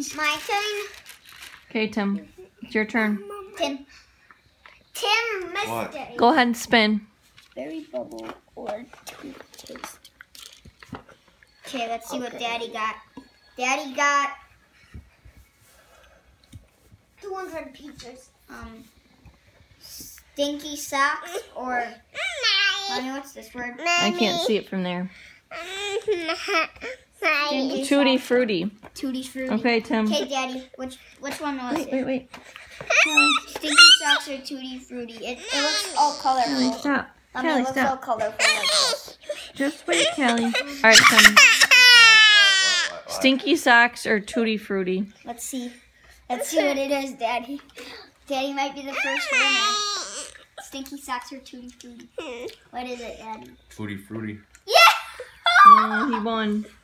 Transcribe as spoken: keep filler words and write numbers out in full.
My turn. Okay, Tim. It's your turn. Tim. Tim missed What? it. Go ahead and spin. Berry bubble or toothpaste. Okay, let's see what Daddy got. Daddy got two hundred pieces. Um, stinky socks or Mommy, what's this word? I can't see it from there. Stinky Tutti socks. Frutti. Tutti Frutti. Okay, Tim. Okay, Daddy, which which one was Wait, it? wait, wait. Stinky socks or Tutti Frutti? It, it looks all Callie, colorful. stop. Mommy, Callie, it looks all stop. colorful like this. Just wait, Callie. All right, Tim. Stinky socks or Tutti Frutti? Let's see. Let's see what it is, Daddy. Daddy might be the first winner. Stinky socks or Tutti Frutti? What is it, Daddy? Tutti Frutti. Yeah! Oh, he won.